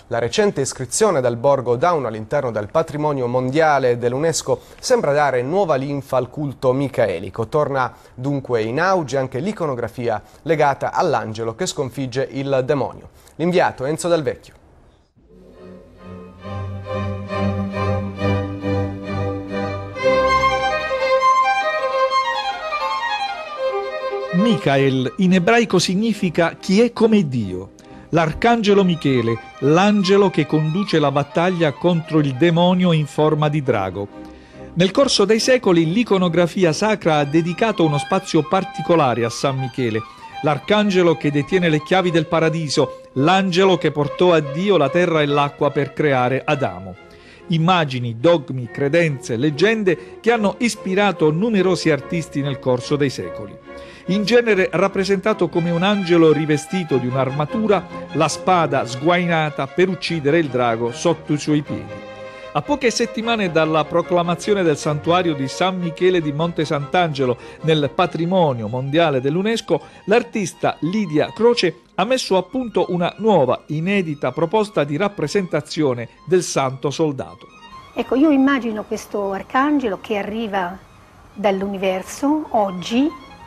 La recente iscrizione del Borgo Daun all'interno del patrimonio mondiale dell'UNESCO sembra dare nuova linfa al culto micaelico. Torna dunque in auge anche l'iconografia legata all'angelo che sconfigge il demonio. L'inviato Enzo Del Vecchio. Michael in ebraico significa chi è come Dio. L'arcangelo Michele, l'angelo che conduce la battaglia contro il demonio in forma di drago. Nel corso dei secoli l'iconografia sacra ha dedicato uno spazio particolare a San Michele, l'arcangelo che detiene le chiavi del paradiso, l'angelo che portò a Dio la terra e l'acqua per creare Adamo. Immagini, dogmi, credenze, leggende che hanno ispirato numerosi artisti nel corso dei secoli. In genere rappresentato come un angelo rivestito di un'armatura, la spada sguainata per uccidere il drago sotto i suoi piedi. A poche settimane dalla proclamazione del santuario di San Michele di Monte Sant'Angelo nel patrimonio mondiale dell'UNESCO, l'artista Lidia Croce ha messo a punto una nuova, inedita proposta di rappresentazione del Santo Soldato. Ecco, io immagino questo arcangelo che arriva dall'universo oggi,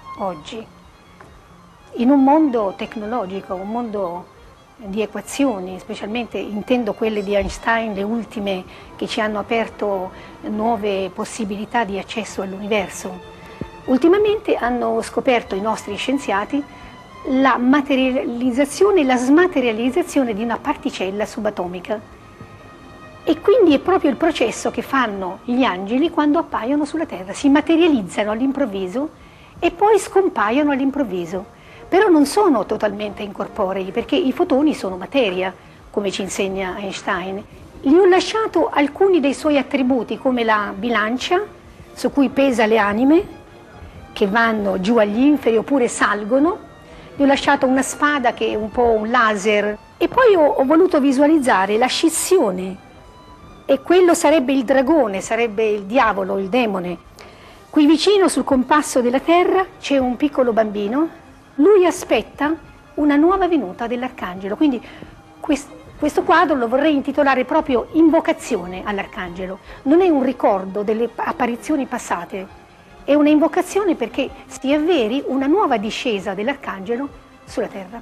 in un mondo tecnologico, un mondo di equazioni, specialmente intendo quelle di Einstein, le ultime che ci hanno aperto nuove possibilità di accesso all'universo. Ultimamente hanno scoperto i nostri scienziati la materializzazione e la smaterializzazione di una particella subatomica. E quindi è proprio il processo che fanno gli angeli quando appaiono sulla Terra, si materializzano all'improvviso e poi scompaiono all'improvviso. Però non sono totalmente incorporei, perché i fotoni sono materia, come ci insegna Einstein. Gli ho lasciato alcuni dei suoi attributi, come la bilancia, su cui pesa le anime, che vanno giù agli inferi oppure salgono. Gli ho lasciato una spada che è un po' un laser. E poi ho voluto visualizzare la scissione. E quello sarebbe il dragone, sarebbe il diavolo, il demone. Qui vicino, sul compasso della terra, c'è un piccolo bambino. Lui aspetta una nuova venuta dell'arcangelo. Quindi questo quadro lo vorrei intitolare proprio Invocazione all'arcangelo. Non è un ricordo delle apparizioni passate, è una invocazione perché si avveri una nuova discesa dell'arcangelo sulla terra.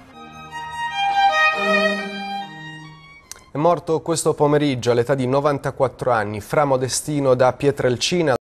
È morto questo pomeriggio all'età di 94 anni Fra Modestino da Pietrelcina.